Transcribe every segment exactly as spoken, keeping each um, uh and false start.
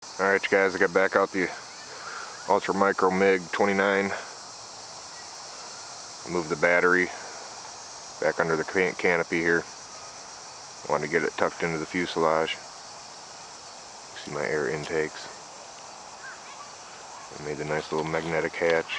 Alright you guys, I got back out the Ultra Micro MIG twenty-nine. Move the battery back under the can canopy here. Wanted to get it tucked into the fuselage. See my air intakes. I made a nice little magnetic hatch.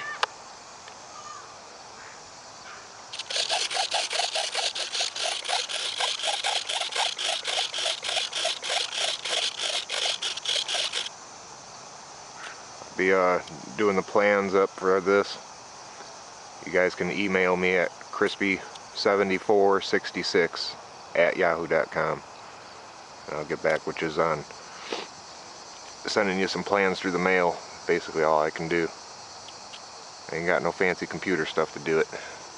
Be uh, doing the plans up for this. You guys can email me at crispy seven four six six at yahoo dot com. I'll get back with you on sending you some plans through the mail. Basically all I can do. I ain't got no fancy computer stuff to do it.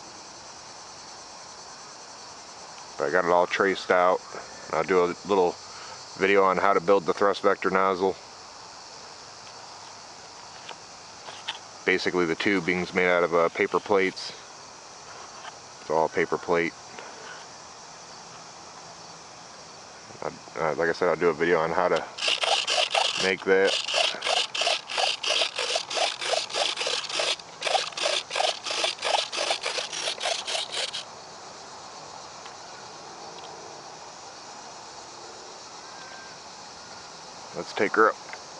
But I got it all traced out. I'll do a little video on how to build the thrust vector nozzle. Basically the tubing's made out of uh, paper plates. It's all paper plate. I, uh, like I said, I'll do a video on how to make that. Let's take her up.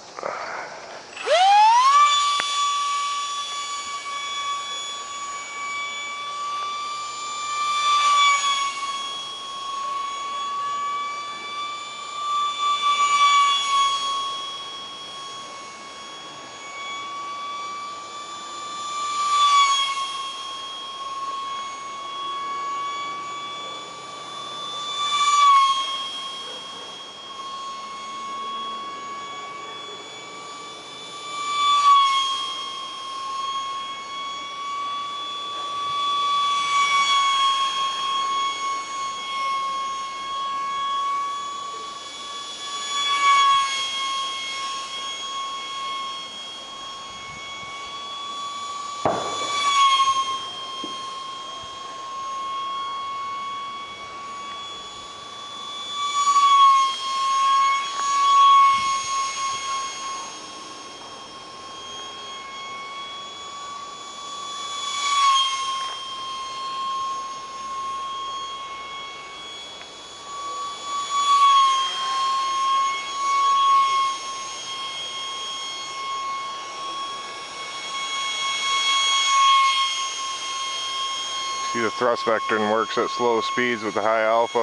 See, the thrust vector works at slow speeds with the high alpha.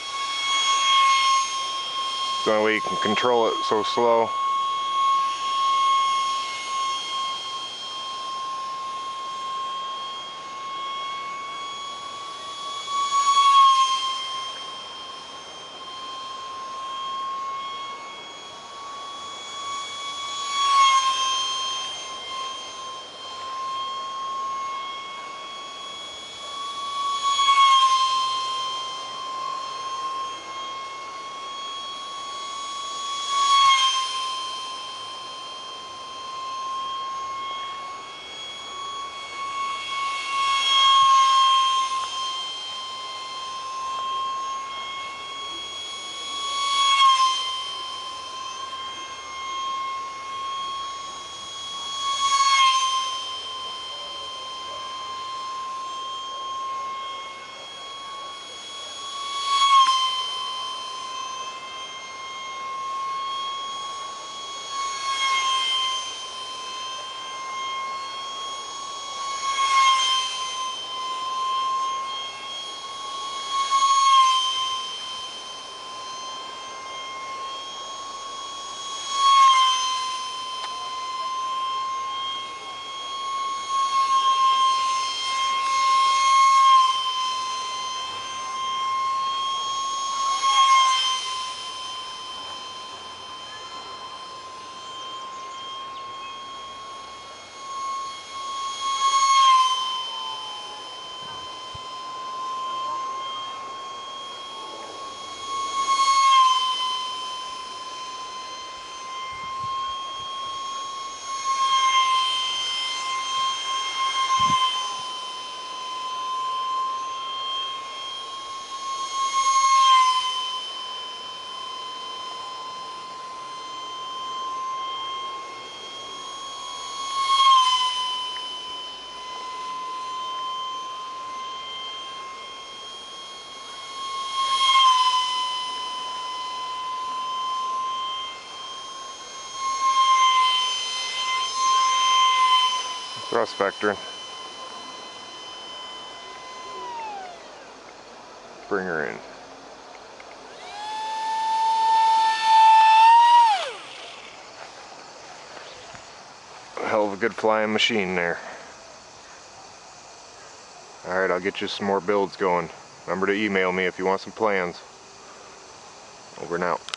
It's the only way you can control it so slow. thrust vector. Bring her in. A hell of a good flying machine there. Alright, I'll get you some more builds going. Remember to email me if you want some plans. Over and out.